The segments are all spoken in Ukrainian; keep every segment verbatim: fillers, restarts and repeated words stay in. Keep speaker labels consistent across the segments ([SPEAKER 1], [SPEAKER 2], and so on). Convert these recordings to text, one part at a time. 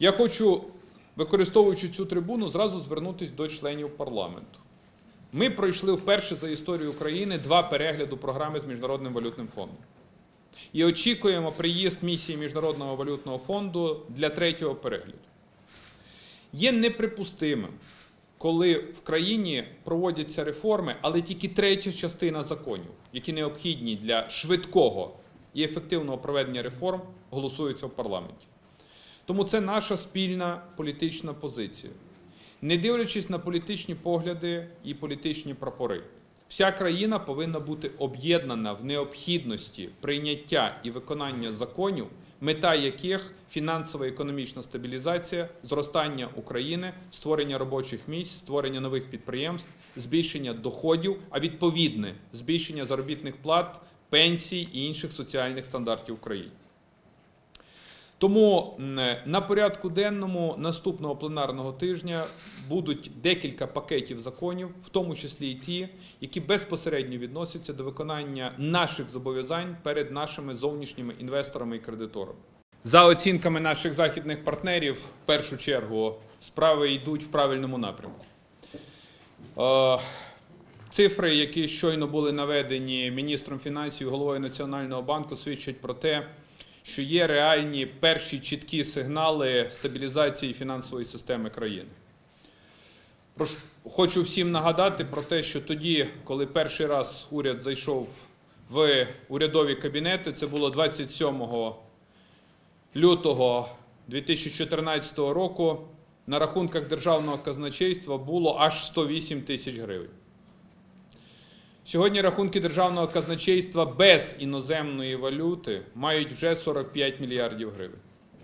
[SPEAKER 1] Я хочу, використовуючи цю трибуну, зразу звернутися до членів парламенту. Ми пройшли вперше за історію України два перегляди програми з Міжнародним валютним фондом. І очікуємо приїзд місії Міжнародного валютного фонду для третього перегляду. Є неприпустимим, коли в країні проводяться реформи, але тільки третя частина законів, які необхідні для швидкого і ефективного проведення реформ, голосуються в парламенті. Тому це наша спільна політична позиція. Не дивлячись на політичні погляди і політичні прапори, вся країна повинна бути об'єднана в необхідності прийняття і виконання законів, мета яких – фінансова і економічна стабілізація, зростання України, створення робочих місць, створення нових підприємств, збільшення доходів, а відповідне збільшення заробітних плат, пенсій і інших соціальних стандартів в країні. Тому на порядку денному наступного пленарного тижня будуть декілька пакетів законів, в тому числі і ті, які безпосередньо відносяться до виконання наших зобов'язань перед нашими зовнішніми інвесторами і кредиторами. За оцінками наших західних партнерів, в першу чергу, справи йдуть в правильному напрямку. Цифри, які щойно були наведені міністром фінансів і головою Національного банку, свідчать про те, що є реальні перші чіткі сигнали стабілізації фінансової системи країни. Хочу всім нагадати про те, що тоді, коли перший раз уряд зайшов в урядові кабінети, це було двадцять сьомого лютого дві тисячі чотирнадцятого року, на рахунках Державного казначейства було аж сто вісім тисяч гривень. Сьогодні рахунки Державного казначейства без іноземної валюти мають вже сорок п'ять мільярдів гривень.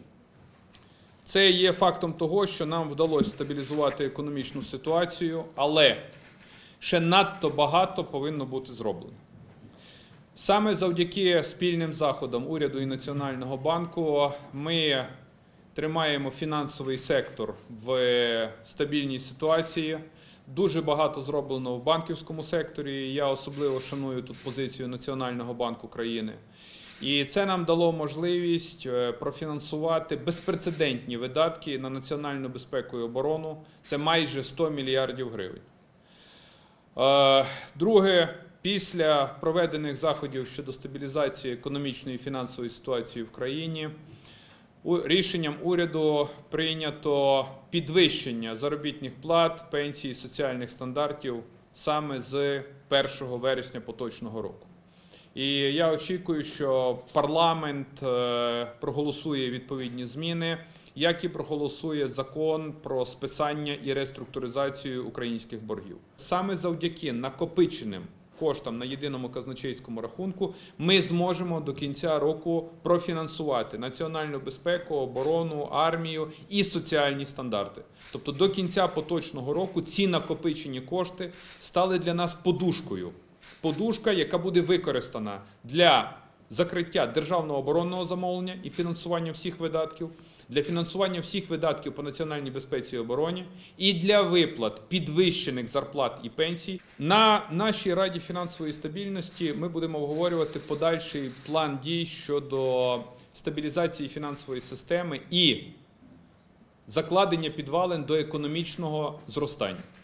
[SPEAKER 1] Це є фактом того, що нам вдалося стабілізувати економічну ситуацію, але ще надто багато повинно бути зроблено. Саме завдяки спільним заходам уряду і Національного банку ми тримаємо фінансовий сектор в стабільній ситуації. Дуже багато зроблено в банківському секторі, я особливо шаную тут позицію Національного банку країни. І це нам дало можливість профінансувати безпрецедентні видатки на національну безпеку і оборону. Це майже сто мільярдів гривень. Друге, після проведених заходів щодо стабілізації економічної і фінансової ситуації в країні, рішенням уряду прийнято підвищення заробітних плат, пенсій і соціальних стандартів саме з першого вересня поточного року. І я очікую, що парламент проголосує відповідні зміни, як і проголосує закон про списання і реструктуризацію українських боргів. Саме завдяки накопиченим коштам на єдиному казначейському рахунку ми зможемо до кінця року профінансувати національну безпеку, оборону, армію і соціальні стандарти. Тобто до кінця поточного року ці накопичені кошти стали для нас подушкою. Подушка, яка буде використана для закриття державного оборонного замовлення і фінансування всіх видатків, для фінансування всіх видатків по національній безпеці і обороні і для виплат підвищених зарплат і пенсій. На нашій Раді фінансової стабільності ми будемо обговорювати подальший план дій щодо стабілізації фінансової системи і закладення підвалин до економічного зростання.